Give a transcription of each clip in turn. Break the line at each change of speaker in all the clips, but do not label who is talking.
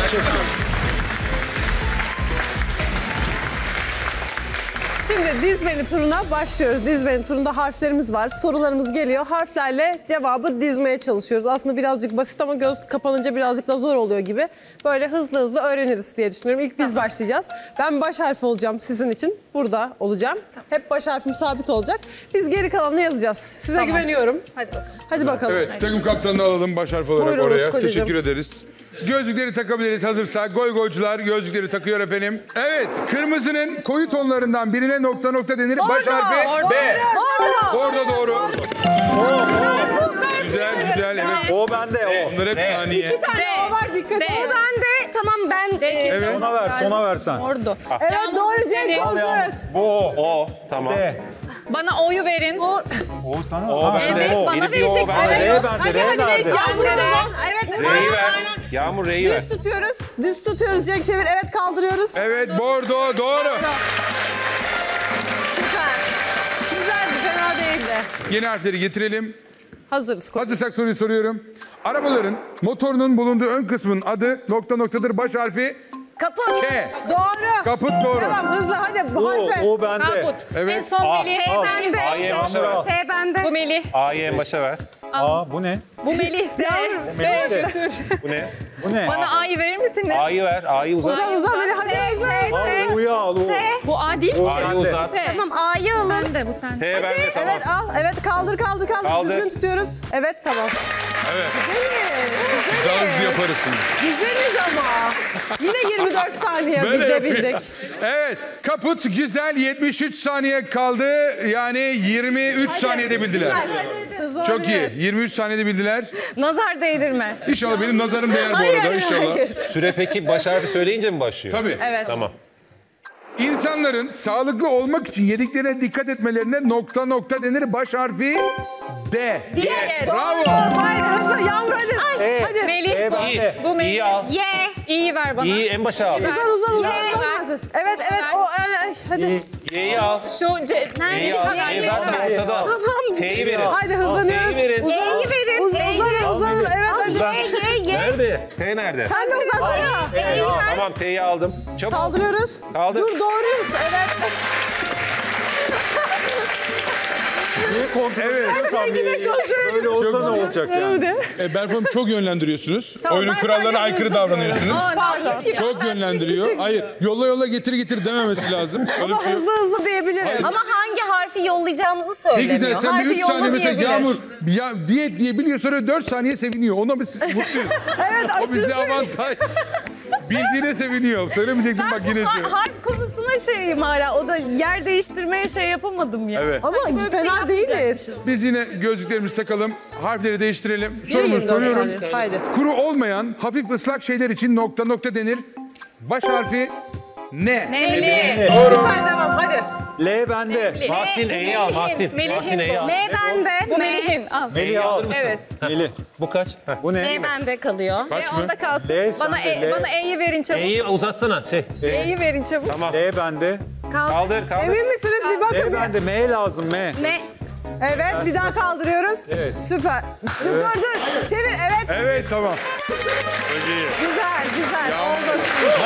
Şimdi dizmeni turuna başlıyoruz. Dizmeni turunda harflerimiz var. Sorularımız geliyor. Harflerle cevabı dizmeye çalışıyoruz. Aslında birazcık basit ama göz kapanınca birazcık da zor oluyor gibi. Böyle hızlı hızlı öğreniriz diye düşünüyorum. İlk biz başlayacağız. Ben baş harfi olacağım sizin için. Burada olacağım. Hep baş harfim sabit olacak. Biz geri kalanını yazacağız. Size güveniyorum. Hadi bakalım. Hadi bakalım.
Evet, takım kaptanını alalım baş harfi olarak.
Buyurunuz
oraya.
kocacığım.
Teşekkür ederiz. Gözlükleri takabiliriz hazırsak. Goygoycular gözlükleri takıyor efendim. Evet, kırmızının koyu tonlarından birine nokta nokta denir. Baş harfi B. Bordo doğru. Güzel güzel evet.
O bende o.
Bunlar hep saniye.
2 tane O var dikkat edin.
O bende. Tamam ben.
Evet.
Sona versen.
Ordu.
Evet doğru Cenk kontrol.
Bu
O, tamam.
B.
Bana O'yu verin.
O sana.
O bende.
Evet, bana
Biri bir o
verecek.
bende.
R bende.
Hadi
R
hadi
nerede?
değiş. Yağmur o zaman. Evet.
R'yi ver.
Aynen.
Yağmur R'yi ver.
Düz tutuyoruz. Düz tutuyoruz Cenk çevir. Evet kaldırıyoruz.
Evet, bordo doğru.
Süper. Güzeldi, fena değildi.
Yeni harfleri getirelim.
Hazırız.
Hazırsak soruyu soruyorum. Arabaların motorunun bulunduğu ön kısmının adı nokta noktadır. Baş harfi
Kaput.
K.
Doğru.
Kaput doğru.
Tamam hızlı hadi bu harfe.
O bende.
Kaput.
Evet.
En son Melih.
A.
bende.
A'yı en başa ver.
P bende. Bu Melih.
A'yı en başa ver.
Aa bu ne?
Bu Melih.
Melih de.
Bu ne?
Bu ne?
Bana A'yı verir misiniz?
A'yı ver. A'yı uzat.
Uzan böyle hadi hızlı.
Al U'yu al U.
Bu A değil mi?
A'yı uzat.
Tamam A'yı alın. Ben de bu sen.
T bende tamam.
Evet al. Evet kaldır.
Kaldır.
Düzgün tutuyoruz. Evet tamam.
Evet.
Güzeliz.
Daha hızlı yaparız şimdi.
Güzeliz ama. Yine 24 saniye
Böyle
bildik.
yapıyor. Evet. Kaput güzel 73 saniye kaldı. Yani 23 saniyede bildiler. Çok iyi. 23 saniyede bildiler.
Nazar değdirme.
İnşallah benim nazarım değer bu arada inşallah.
Süre peki baş harfi söyleyince mi başlıyor?
Tabii.
Evet.
Tamam.
İnsanların sağlıklı olmak için yediklerine dikkat etmelerine nokta nokta denir. Baş harfi D. Bravo.
Haydi hızlı Yağmur hadi. Hadi.
Melih.
E
Bu.
bende.
Bu Melih.
İyi al.
Y. İyi ver bana.
İyi en başa al.
Uzan.
Ye.
Olmasın. Evet o hadi.
Y'yi al.
Şu
Y'yi al. Y'yi zaten ortada al. T'yi verin.
Haydi hızlanıyoruz.
T'yi verin.
E'yi verin.
Uzanın. Evet hadi.
Nerede? T nerede?
Sen de uzatsana.
Tamam T'yi aldım. Çabuk.
Kaldırıyoruz.
Kaldır.
Dur doğruyuz. Evet.
Niye kontrol ediyorsan
kontrol
böyle olsa
Çok-
ne olacak yani?
Berfum çok yönlendiriyorsunuz.
Tamam,
Oyunun
ben
kurallarına
sadece
aykırı
hızlı
davranıyorsunuz.
Pardon.
Çok yönlendiriyor. Hayır, yolla getir dememesi lazım. Öyle bir şey yok.
Hızlı diyebilirim.
Ama hangi harfi yollayacağımızı
Ne
söylemiyor.
güzel sen bir
Harfi
3 saniye
yolla
mesela
diyebilir.
Yağmur ya, diyet diye biliyor sonra 4 saniye seviniyor. Ona biz mutluyuz.
Evet
O bize avantaj. Bildiğine seviniyor. Söylemeyecektim bak yine şey.
Harf konusuna şeyim hala. O da yer değiştirmeye şey yapamadım ya.
Evet.
Ama
Böyle bir şey
fena değiliz.
Biz yine gözlüklerimizi takalım. Harfleri değiştirelim.
Yine 24
Soruyorum.
saniye. Haydi.
Kuru olmayan hafif ıslak şeyler için nokta nokta denir. Baş harfi ne?
Melih.
Süper devam hadi.
L bende.
Mahsin E'yi al. Mahsin. Mahsin E'yi al.
M bende. Bu Melih'in. Al.
Melih al.
Evet.
Melih.
Bu kaç? Heh.
Bu ne?
M bende kalıyor.
Kaç mı?
Onda kalsın.
L
Bana
sende, L.
bana E'yi verin çabuk.
E'yi uzatsana.
E'yi verin çabuk.
Tamam.
L bende.
Kaldır.
Emin misiniz? Bir bakın.
L bende. M lazım M.
M.
Evet bir daha kaldırıyoruz.
Evet.
Süper. Dur. Çevir evet.
Evet tamam. Çok iyi.
Güzel. Oldu.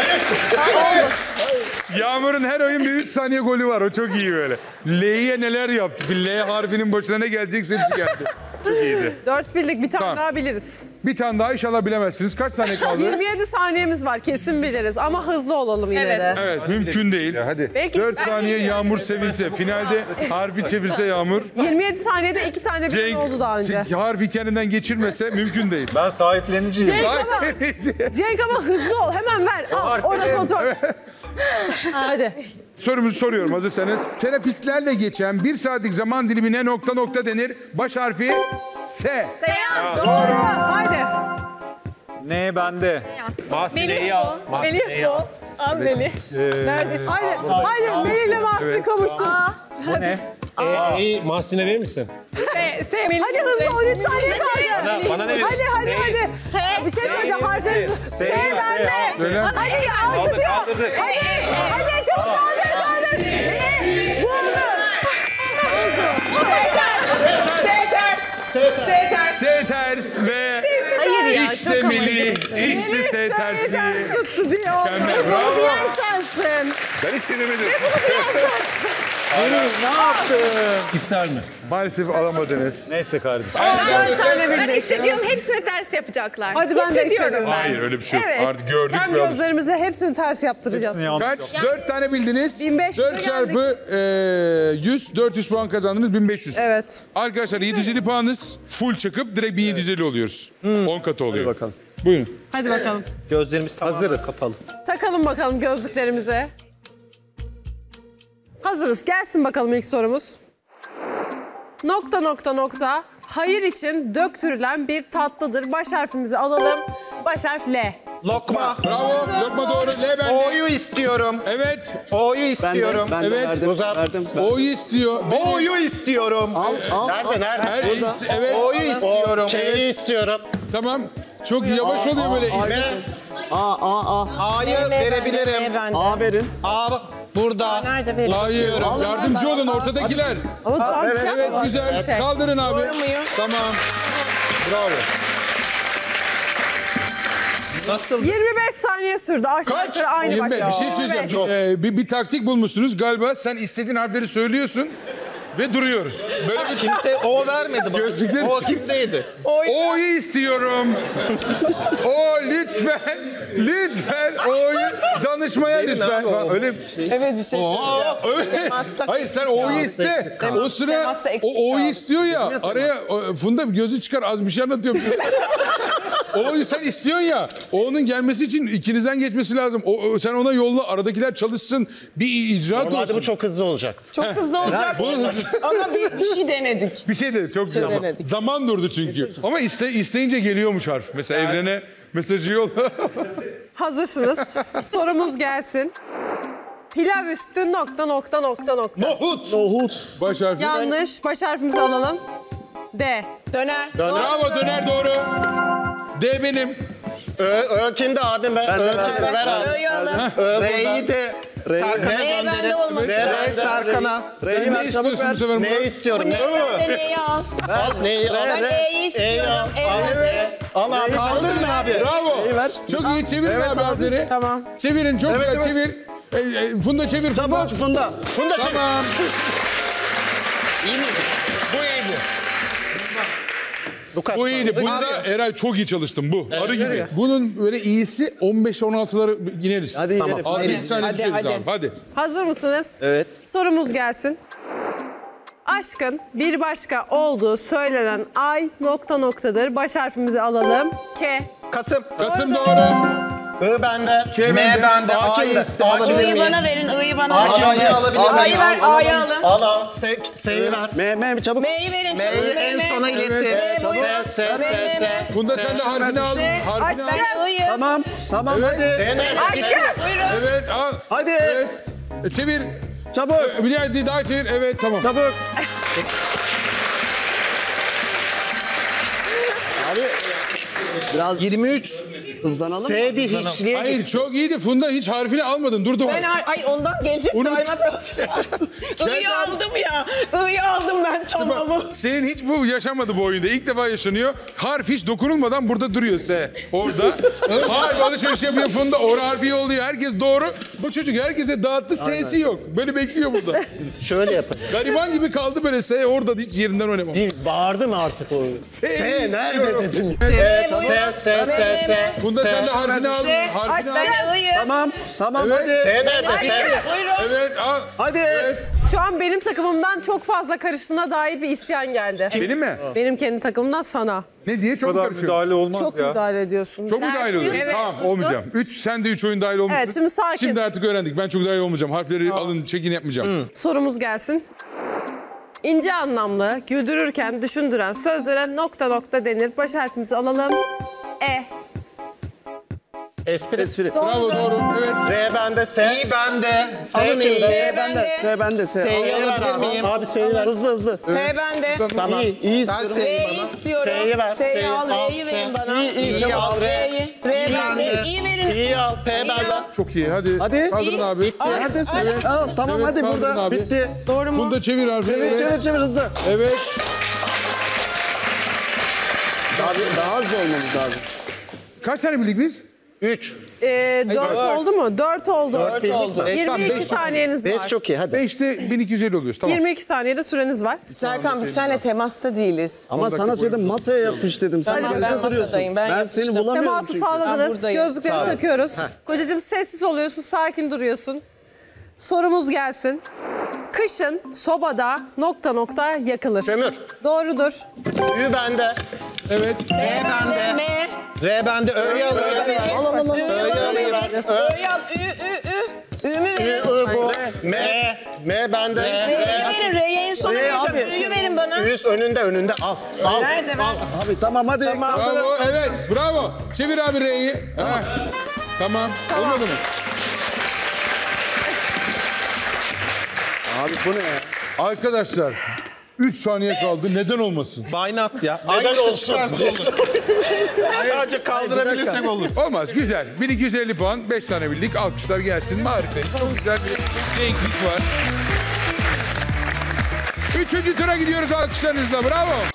Yağmur'un her oyun bir 3 saniye golü var. O çok iyi böyle. L'ye neler yaptı? Bir L harfinin başına ne gelecekse hepsi geldi. Çok iyiydi.
4 birlik bir tane
Tamam.
daha biliriz.
Bir tane daha inşallah bilemezsiniz. Kaç saniye kaldı?
27 saniyemiz var kesin biliriz ama hızlı olalım yine
Evet.
de.
Evet mümkün değil.
Hadi.
Belki
4 saniye Yağmur sevilse. Finalde harfi çevirse Yağmur.
27 saniyede 2 tane bilen oldu daha önce.
harfi kendinden geçirmese mümkün değil.
Ben sahipleniciyim.
Cenk ama hızlı ol hemen ver. Al
harfi
orada
benim.
kontrol. Hadi.
Sorumuzu soruyorum hazırsanız. Terapistlerle geçen 1 saatlik zaman dilimine nokta nokta denir. Baş harfi S.
Seans.
Doğru. Haydi.
N bende.
Mahsin E'yi al. Mahsin E'yi
Melih
al.
bu. Al Melih.
Haydi Melih'le Mahsin kavuşsun.
Bu ne?
E'yi Mahsin'e verir misin?
Melih.
Hadi hızlı 13 saniye kaldı.
Bana ne verir?
Hadi. Bir şey söyleyeceğim harfleri. S bende.
Söyle.
Hadi arkası yok.
Kaldırdık.
Hadi çabuk kaldır. Bu oldu. S ters.
S ters ve
Hayır ya,
işte
çok
Melih. İşte S tersliği.
Tuttu diye oldu.
Mükemmel, bravo.
Diyen sensin.
Ben istemedim.
İptal mi?
Maalesef alamadınız.
Neyse kardeşim.
4 tane
Ben
bildik.
hissediyorum hepsini ters yapacaklar.
Hadi ben de
Hissediyorum.
istedim.
Hayır öyle bir şey yok.
Evet.
Artık gördük.
Hem
biraz.
gözlerimizle hepsini ters yaptıracağız.
Hepsini yanlış.
Kaç? 4 tane bildiniz.
1500'e
4 çarpı 100, 400 puan kazandınız, 1500.
Evet.
Arkadaşlar 750 puanınız full çıkıp direkt 1750 oluyoruz. 10 katı oluyor.
Hadi bakalım.
Buyurun.
Hadi bakalım.
Gözlerimiz hazırız. Kapalı.
Takalım bakalım gözlüklerimize. Hazırız. Gelsin bakalım ilk sorumuz. Nokta nokta nokta. Hayır için döktürülen bir tatlıdır. Baş harfimizi alalım. Baş harf L.
Lokma.
Bravo. Lokma doğru. L bende.
O'yu istiyorum.
Evet.
O'yu istiyorum.
Evet.
Uzat.
O'yu istiyor.
O'yu istiyorum. Nerede?
Her evet.
O'yu istiyorum.
K'yi istiyorum.
Tamam. Çok yavaş oluyor böyle.
A'yı verebilirim.
A
verin.
A burada.
nerede verin?
Hayır. Yardımcı olun ortadakiler.
Ama tam
Evet güzel.
Şey.
Kaldırın abi.
Doğru muyum?
Tamam. Bravo.
Nasıl?
25 saniye sürdü. Aşağı
Kaç?
yukarı aynı
25.
başa.
Bir şey söyleyeceğim.
25.
Bir taktik bulmuşsunuz galiba. Sen istediğin harfleri söylüyorsun ve duruyoruz. Böyle bir
Kimse O vermedi bana.
Gözlükleri-
O kimdeydi?
O'yu istiyorum. O lütfen. Lütfen O'yu danışmaya lütfen.
abi o.
Bak, öyle
Evet bir şey söyleyeceğim.
öyle.
Temasta
Hayır sen O'yu iste. O sıra
Temasta eksik
o O'yu
kaldı.
istiyor ya. Araya Funda gözü çıkar az bir şey anlatıyorum. O'yu sen istiyorsun ya. O'nun gelmesi için ikinizden geçmesi lazım. Sen ona yolla. Aradakiler çalışsın. Bir icraat
Normalde
olsun.
bu çok hızlı olacaktı.
Çok hızlı olacak.
Bunun
Ama bir şey denedik.
Bir şey de çok güzel.
denedik.
Zaman durdu çünkü. Ama isteyince geliyormuş harf. Mesela evrene mesajı yolla.
Hazırsınız. Sorumuz gelsin. Pilav üstü nokta nokta nokta nokta.
Nohut. Baş harfi.
Yanlış. Baş harfimizi alalım. D.
Döner.
Bravo döner doğru. D benim.
Ö kimde abim ben? Ver abi.
Ö'yü alın.
R'yi de Serkan'a
E bende olması
R
lazım.
Serkan'a.
Sen ne istiyorsun bu sefer?
Neyi istiyorum?
Ne bende neyi al?
Al neyi al?
Ben E'yi istiyorum. E bende.
Al abi.
Kaldırın abi.
Bravo. Çok iyi çevirin abi harfleri.
Tamam.
Çevirin çok güzel çevir. Funda çevir.
Tamam Funda. Funda çek.
Tamam.
İyi miydi?
Bu iyiydi.
Bu kaç?
Bu iyiydi. Bunda Eray çok iyi çalıştın bu. Arı gibi. Bunun böyle iyisi 15-16'lara ineriz. Hadi
Tamam.
6-7 saniye
Hadi,
düşeriz
hadi.
abi. Hadi.
Hazır mısınız?
Evet.
Sorumuz gelsin. Aşkın bir başka olduğu söylenen ay nokta noktadır. Baş harfimizi alalım. K.
Kasım.
Kasım doğru.
I bende.
K
M
bende.
bende.
A
A'yı
kimde?
iste. Alabilir
I'yı
miyim?
bana verin. I'yı bana
A'yı
verin.
alabilir miyim?
A'yı ver. A'yı alın.
Al. S'yi ver.
M çabuk.
M'yi verin. Çabuk
M'yi en
M.
sona getir.
M buyurun.
S.
M.
Funda sen de harfini al. Harfini al.
Aşkım. I'yı.
Tamam. Tamam hadi.
Aşkım. Buyurun.
Evet al.
Hadi.
Evet. Çevir.
Çabuk.
Bir daha çevir. Evet tamam.
Çabuk. Biraz
23.
hızlanalım.
S bir hiçliğe git.
Hayır çok iyiydi. Funda hiç harfini almadın. Durdu.
Ben ay ondan gelecek
Unut.
I'yı aldım ya. I'yı aldım ben tamamı.
Senin hiç bu yaşamadı bu oyunda. İlk defa yaşanıyor. Harf hiç dokunulmadan burada duruyor S. Orada. Harf alışveriş yapıyor Funda. Orada harfi yolluyor. Herkes doğru. Bu çocuk herkese dağıttı. S'si yok. Böyle bekliyor burada.
Şöyle yapın.
Gariban gibi kaldı böyle S. Orada hiç yerinden oynamadı.
Bir bağırdı mı artık o? S nerede dedim.
S.
Funda sen de harfini al. Harfini al.
Ben I'yı.
Tamam. Tamam
Evet.
hadi.
S nerede?
Aşkım. Buyurun.
Evet al.
Hadi.
Evet.
Şu an benim takımımdan çok fazla karıştığına dair bir isyan geldi.
Benim mi?
Benim kendi takımımdan sana.
Ne diye çok
Bu kadar
karışıyor.
müdahale olmaz
Çok
ya.
müdahale ediyorsun.
Çok mu dahil oluyorsun?
Evet.
Tamam olmayacağım. Sen de 3 oyun dahil olmuşsun.
Evet, şimdi sakin.
Şimdi artık öğrendik. Ben çok dahil olmayacağım. Harfleri alın çekin yapmayacağım.
Sorumuz gelsin. İnce anlamlı, güldürürken düşündüren sözlere nokta nokta denir. Baş harfimizi alalım. E.
Espri.
Bravo doğru. Evet.
R bende S.
İ bende. S
Alın
kimde?
S bende.
S bende S.
S'yi alabilir miyim?
Abi S'yi ver.
Hızlı hızlı.
P bende.
Tamam.
İyi
Sen
istiyorum.
S'yi
R'yi
bana.
istiyorum.
S'yi ver.
S'yi al.
Al,
R'yi
S.
verin bana.
İyi al.
R'yi. R bende. İyi verin.
İyi al. P
İyi
bende.
al.
Çok iyi. Hadi.
Hadi.
Kaldırın abi.
Bitti.
Neredesin?
Evet.
Al, tamam
Evet,
hadi
kaldırın
burada.
abi.
Bitti.
Doğru mu?
Funda çevir harfi.
Çevir
Evet.
çevir çevir hızlı.
Evet.
Daha hızlı olmamız lazım.
Kaç tane bildik biz?
3.
4 oldu mu? 4 oldu.
4 oldu.
22 saniyeniz
5
var.
çok iyi hadi.
5'te 1250 oluyoruz. Tamam.
22 saniyede süreniz var.
Serkan biz seninle temasta değiliz.
Ama sana söyledim masaya yapış dedim. Sen
Tamam,
gözde
ben
duruyorsun.
masadayım, ben
seni
yapıştım.
bulamıyorum
Teması
çünkü.
Ben
sağladınız.
buradayım.
Gözlükleri
Sağ ol.
takıyoruz. Kocacığım sessiz oluyorsun, sakin duruyorsun. Sorumuz gelsin. Kışın sobada ... yakılır.
Kömür.
Doğrudur.
Ü bende.
Evet.
M bende. M.
R bende. Ö'yü al.
Al al al. Ö'yü al. Ü mü
Ü,
verin?
I, bu. M bende.
R'yi verin. R'yi en sona vereceğim. Ü'yü verin bana.
Üst önünde. Al.
Nerede ver?
Abi tamam hadi.
Bravo. Evet. Bravo. Çevir abi R'yi. Tamam. Olmadı mı?
Abi bu ne ya?
Arkadaşlar 3 saniye kaldı. Neden olmasın?
Baynat ya. Neden olsun? Sadece kaldırabilirsek olur.
Olmaz. Güzel. 1250 puan. 5 tane bildik. Alkışlar gelsin. Harikayız. Çok güzel bir renklik var. 3. tura gidiyoruz alkışlarınızla. Bravo.